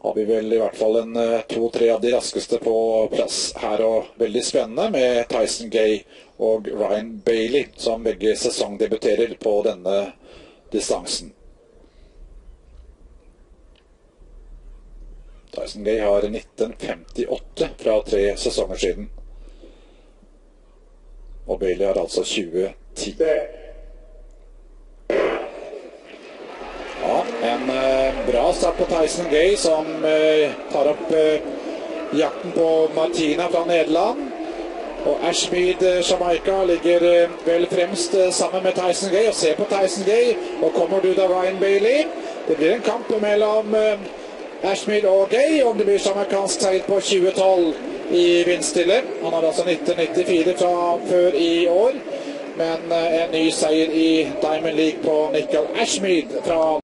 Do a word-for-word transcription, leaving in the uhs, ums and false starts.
har vi vel i hvert fall en to-tre av de raskeste på plass her, og veldig spennende med Tyson Gay og Ryan Bailey, som begge sesongdebuterer på denne distansen. Tyson Gay har nitten femtiåtte fra tre sesonger siden, og Bailey har altså tjue ti. Ja, en eh, bra start på Tyson Gay, som eh, tar opp eh, jakten på Martina fra Nederland. Og Ashmead, eh, Jamaica, ligger eh, vel fremst eh, sammen med Tyson Gay. Og se på Tyson Gay, og kommer du da Ryan Bailey. Det blir en kamp mellom eh, Ashmead og Gay, om det blir jamaikansk seier på tjue tolv i vindstille. Han har altså nitten nittifire fra før i år. Men eh, en ny seier i Diamond League på Nickel Ashmead fra